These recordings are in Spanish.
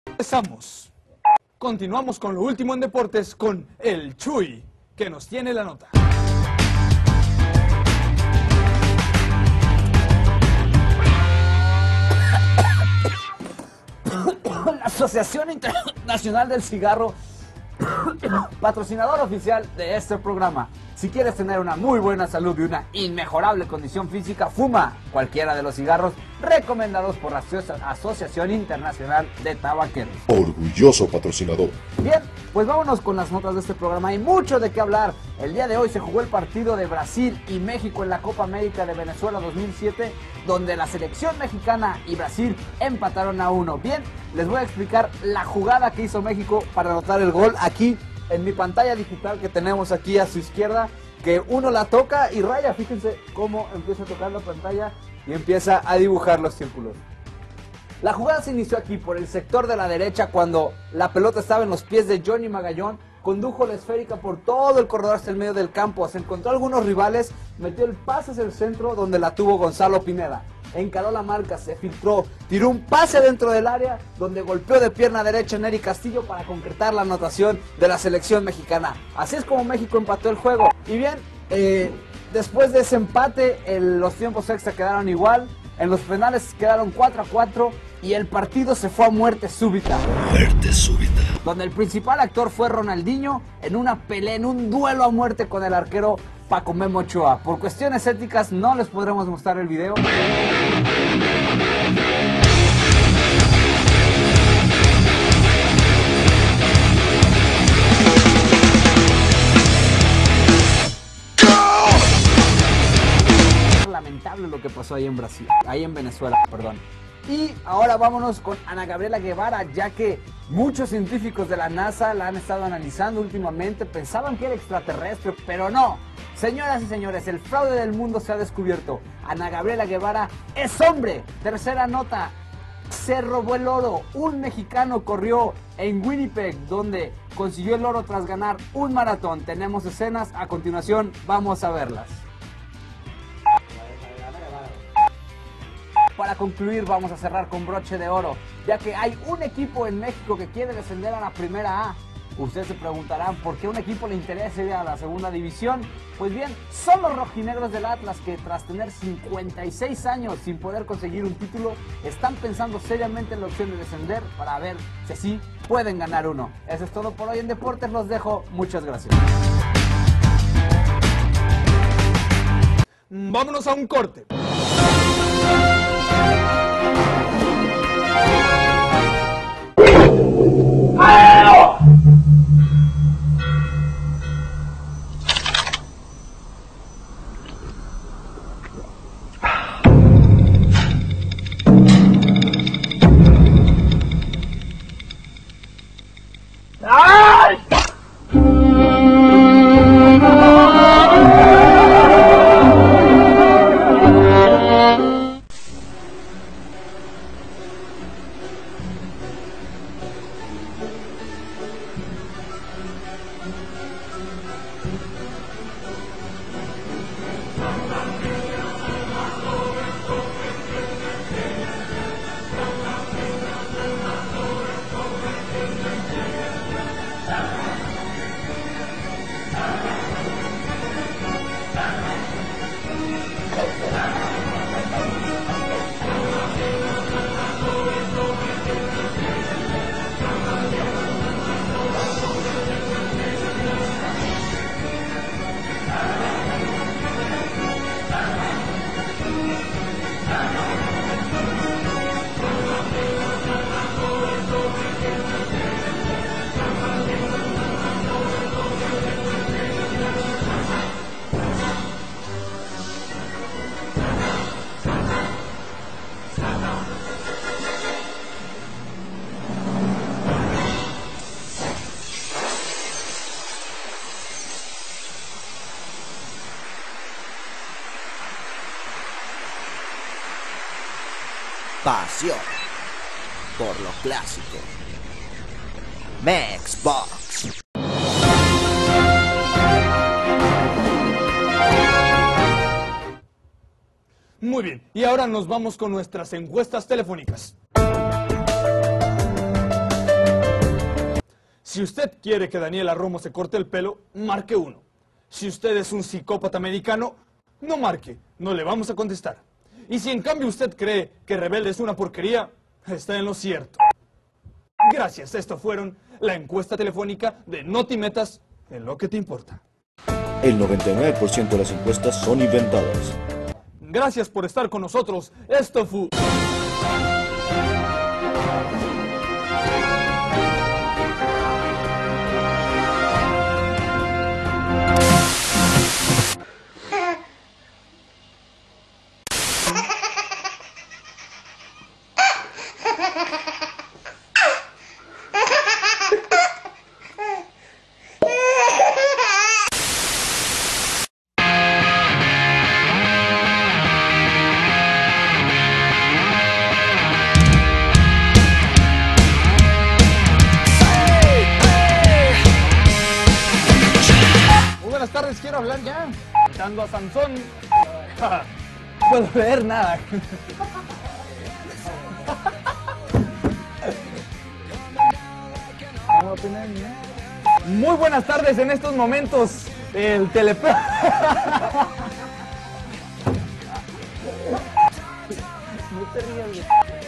Empezamos. Continuamos con lo último en deportes con el Chuy, que nos tiene la nota. La Asociación Internacional del Cigarro, patrocinador oficial de este programa. Si quieres tener una muy buena salud y una inmejorable condición física, fuma cualquiera de los cigarros recomendados por la Asociación Internacional de Tabaqueros. Orgulloso patrocinador. Bien, pues vámonos con las notas de este programa. Hay mucho de qué hablar. El día de hoy se jugó el partido de Brasil y México en la Copa América de Venezuela 2007, donde la selección mexicana y Brasil empataron a 1. Bien, les voy a explicar la jugada que hizo México para anotar el gol aquí en mi pantalla digital que tenemos aquí a su izquierda, que uno la toca y raya. Fíjense cómo empieza a tocar la pantalla y empieza a dibujar los círculos. La jugada se inició aquí por el sector de la derecha cuando la pelota estaba en los pies de Johnny Magallón. Condujo la esférica por todo el corredor hasta el medio del campo, se encontró a algunos rivales, metió el pase hacia el centro donde la tuvo Gonzalo Pineda. Encaró la marca, se filtró, tiró un pase dentro del área donde golpeó de pierna derecha a Nery Castillo para concretar la anotación de la selección mexicana. Así es como México empató el juego. Y bien, después de ese empate, los tiempos extra quedaron igual, en los penales quedaron 4-4 y el partido se fue a muerte súbita. Muerte súbita. Donde el principal actor fue Ronaldinho en una pelea, en un duelo a muerte con el arquero Paco Memo Ochoa. Por cuestiones éticas no les podremos mostrar el video. Lamentable lo que pasó ahí en Brasil, ahí en Venezuela, perdón. Y ahora vámonos con Ana Gabriela Guevara, ya que muchos científicos de la NASA la han estado analizando últimamente. Pensaban que era extraterrestre, pero no. Señoras y señores, el fraude del mundo se ha descubierto. Ana Gabriela Guevara es hombre. Tercera nota, se robó el oro. Un mexicano corrió en Winnipeg, donde consiguió el oro tras ganar un maratón. Tenemos escenas, a continuación vamos a verlas. Para concluir, vamos a cerrar con broche de oro, ya que hay un equipo en México que quiere descender a la primera A. Ustedes se preguntarán por qué a un equipo le interesa ir a la segunda división. Pues bien, son los rojinegros del Atlas que tras tener 56 años sin poder conseguir un título, están pensando seriamente en la opción de descender para ver si así pueden ganar uno. Eso es todo por hoy en Deportes, los dejo, muchas gracias. Vámonos a un corte. Pasión por lo clásico. Xbox. Muy bien, y ahora nos vamos con nuestras encuestas telefónicas. Si usted quiere que Daniela Romo se corte el pelo, marque 1. Si usted es un psicópata americano, no marque, no le vamos a contestar. Y si en cambio usted cree que Rebelde es una porquería, está en lo cierto. Gracias, esto fueron la encuesta telefónica de No te metas en lo que te importa. El 99% de las encuestas son inventadas. Gracias por estar con nosotros. Esto fue... Buenas tardes, quiero hablar ya. Quitando a Sansón. No puedo leer nada. Muy buenas tardes en estos momentos. El telepro... No te rías, güey.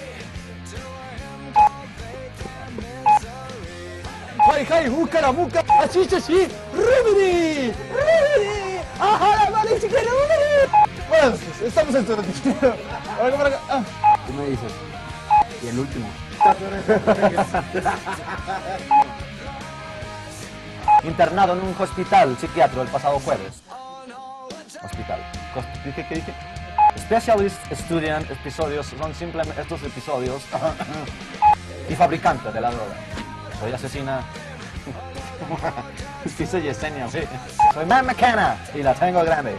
¡Jai, jai, jukaramuka! ¡Achichachi! ¡Rubiri! ¡Rubiri! ¡Ajá, vale, chica, Rubiri! Bueno, estamos en tu noticiero. A ver, para acá. Ah. Tú me dices. Y el último. Internado en un hospital psiquiátrico el pasado jueves. Hospital. ¿Qué dije? Specialists estudian episodios, son simplemente estos episodios y fabricante de la droga. Soy asesina. Sí, soy Yesenia, sí. Soy Matt McKenna y la tengo grande.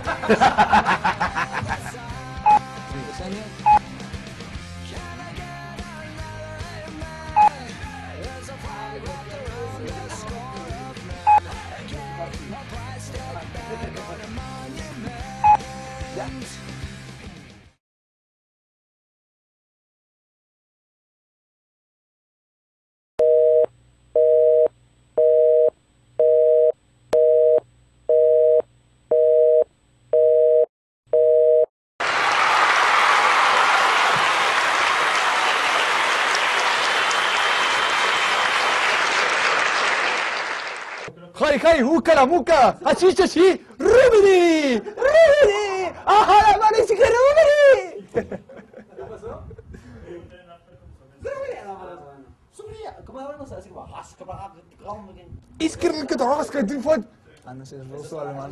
¡Jai, jai, jukaramuka! ¡Achichachi! ¡Rubiri! ¡Rubiri! ¡Ajá, vale, chica, Rubiri! ¿Qué pasó? Ah, no sé, es ruso, alemán.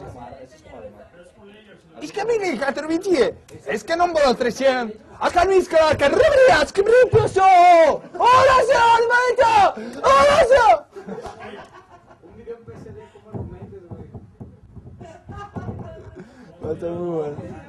Ich kann mich nicht interventieren. Es que no puedo trecear. Acá mis caras, que Rubiri, que me puso. ¡Oración, hermanito! ¡Oración! Va a estar muy bueno.